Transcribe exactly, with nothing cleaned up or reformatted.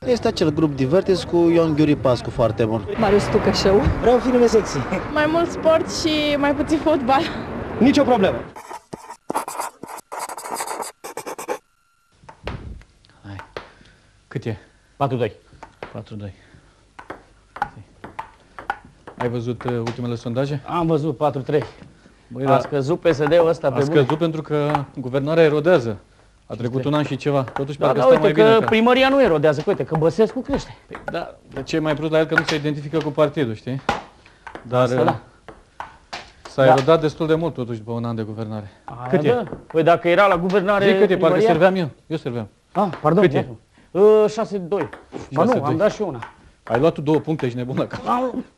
Este acel grup Divertis cu Ion Ghiuri Pascu, foarte bun. Marius Tucășău. Vreau filme sexy. Mai mult sport și mai puțin fotbal. Nicio problemă. Hai. Cât e? patru doi. patru doi. Ai văzut uh, ultimele sondaje? Am văzut patru trei. Băi, A da, scăzut P S D-ul ăsta pe a scăzut bune. pentru că guvernarea erodează. A trecut un an și ceva. Totuși, Da, parcă da, stă uite mai că bine. Ca... primăria nu erodează, că uite, că Băsescu crește. Păi, da, de ce e mai prost la el că nu se identifică cu partidul, știi? Dar Asta da. s-a Da. erodat destul de mult totuși după un an de guvernare. A, Cât da. e? Păi dacă era la guvernare Zic cât e, parcă primăria... serveam eu. Eu serveam. Ah, pardon. Cât e? Uh, șase doi. Ba nu, șase doi. am dat și una. Ai luat tu două puncte, ești nebun la cap. Am,